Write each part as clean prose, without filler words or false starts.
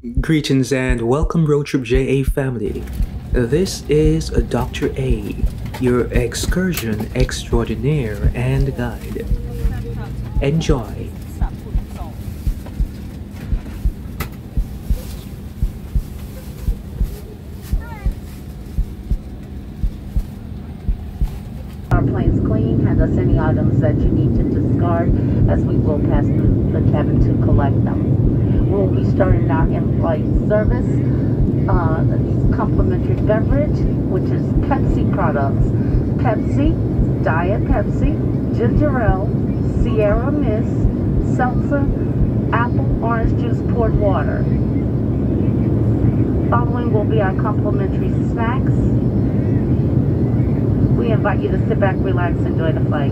Greetings and welcome Road Trip JA family. This is Dr. A, your excursion extraordinaire and guide. Enjoy. Our plane's clean. Hand us any items that you need to discard as we will pass through the cabin to collect them. We'll be starting our in-flight service. Complimentary beverage, which is Pepsi products. Pepsi, Diet Pepsi, Ginger Ale, Sierra Mist, Seltzer, Apple Orange Juice, poured water. Following will be our complimentary snacks. We invite you to sit back, relax, enjoy the flight.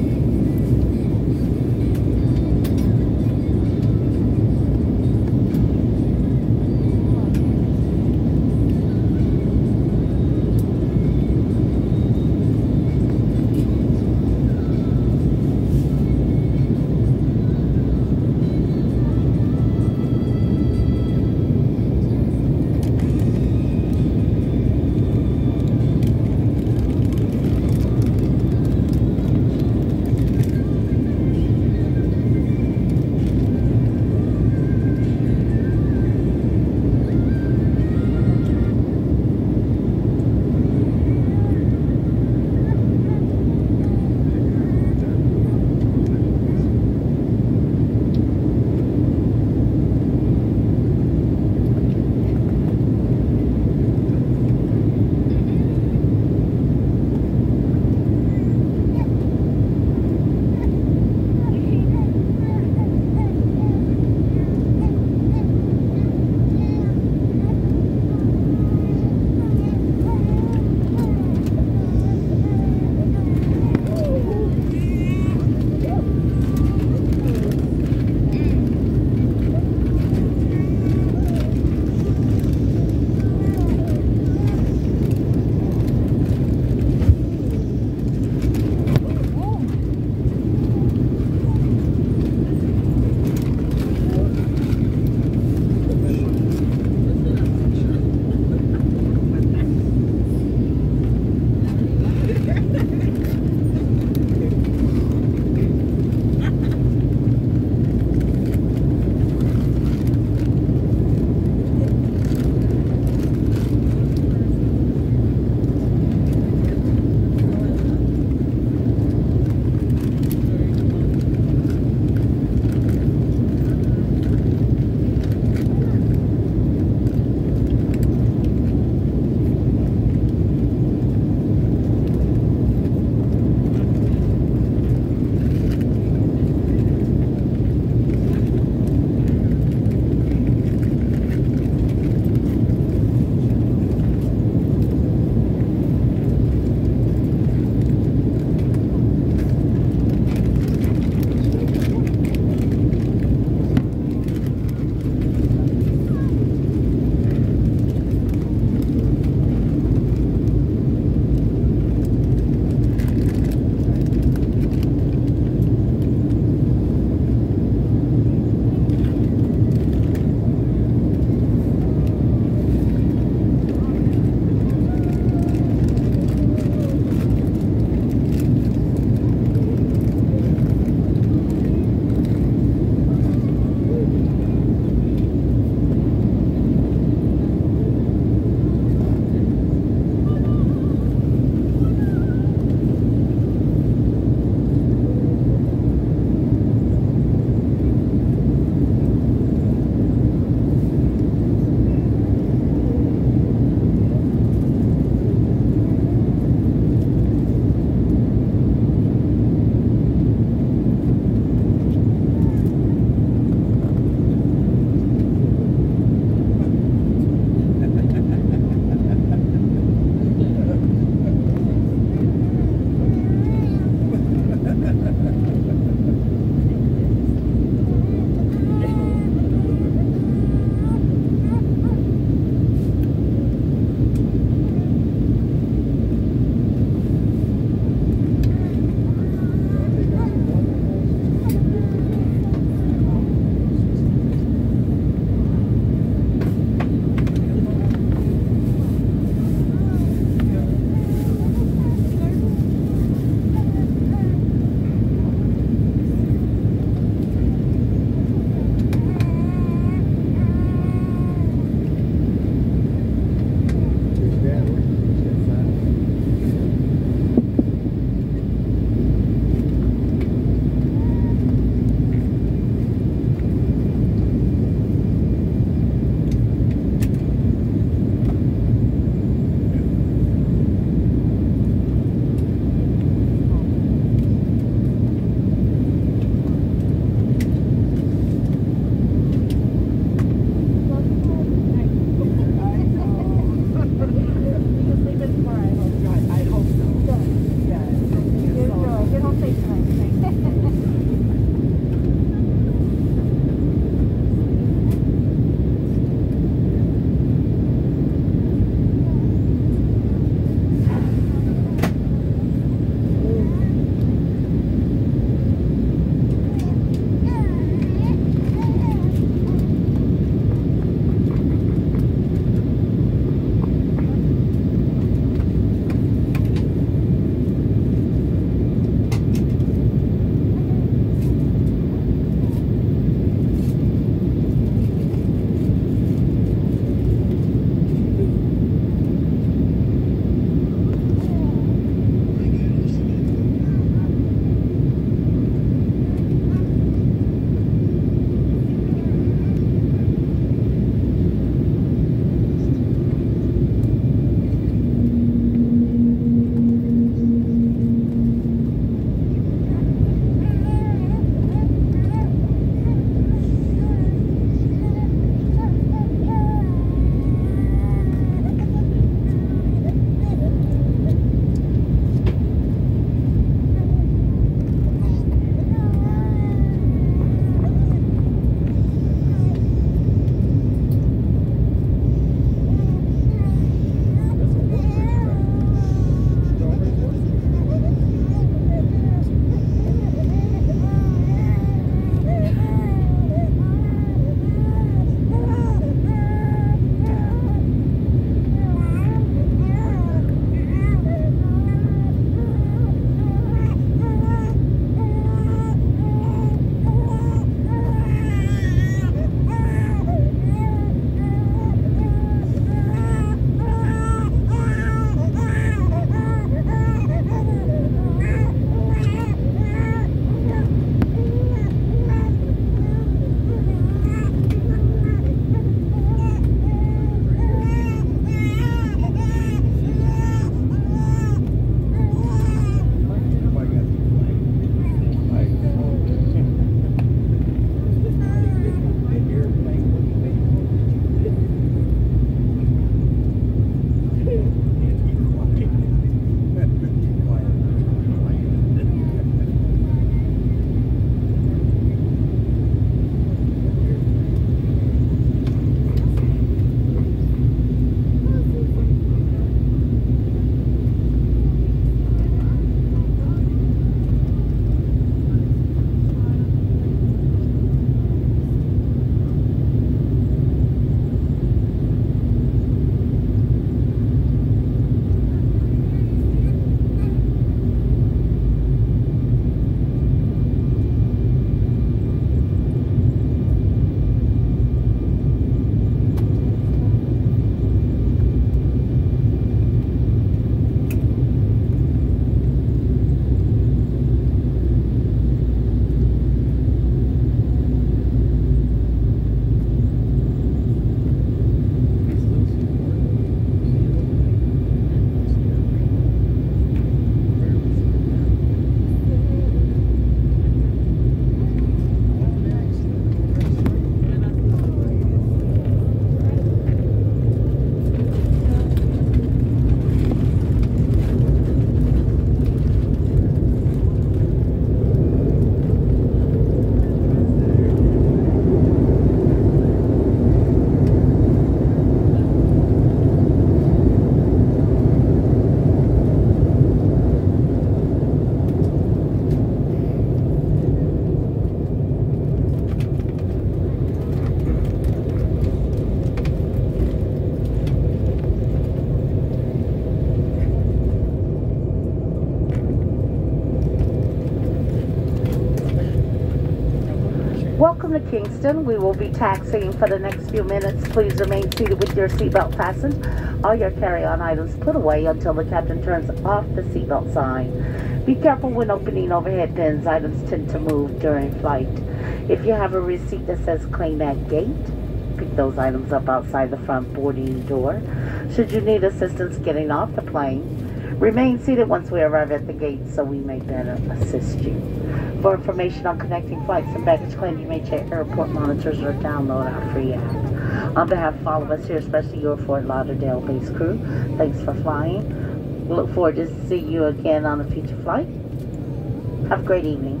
Welcome to Kingston. We will be taxiing for the next few minutes. Please remain seated with your seatbelt fastened. All your carry-on items put away until the captain turns off the seatbelt sign. Be careful when opening overhead bins. Items tend to move during flight. If you have a receipt that says claim at gate, pick those items up outside the front boarding door. Should you need assistance getting off the plane, remain seated once we arrive at the gate so we may better assist you. For information on connecting flights and baggage claim, you may check airport monitors or download our free app. On behalf of all of us here, especially your Forth Lauderdale based crew, thanks for flying. We look forward to see you again on a future flight. Have a great evening.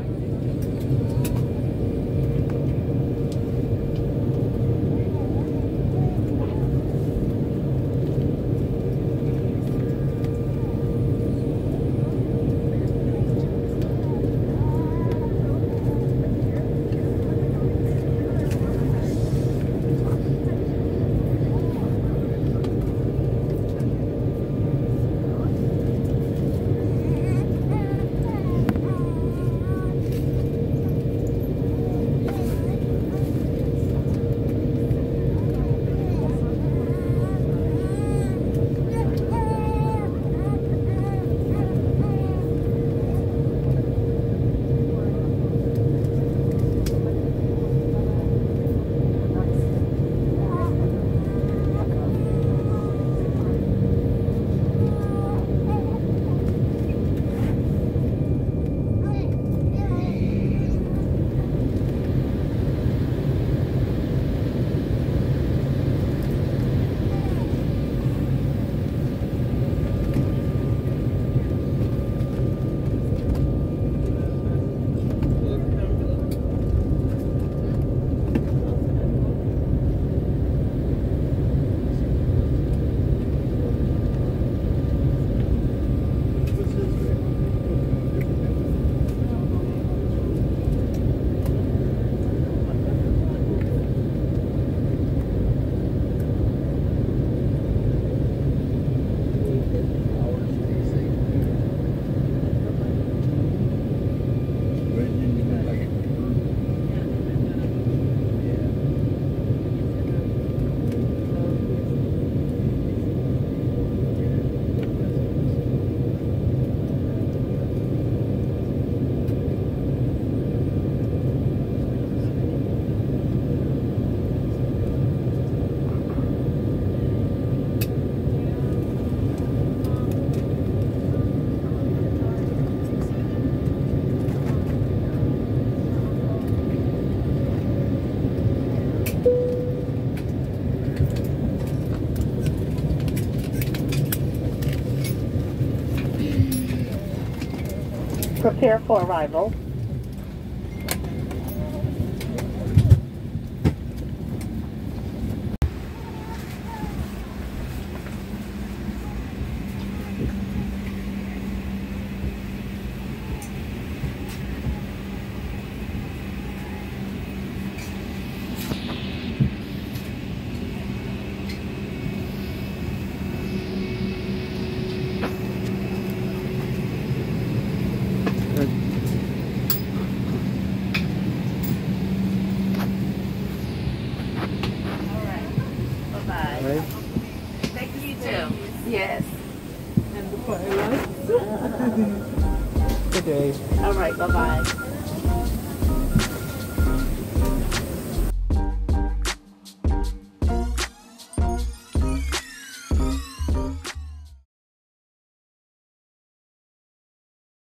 Prepare for arrival. Yes. Good day. All right, bye-bye.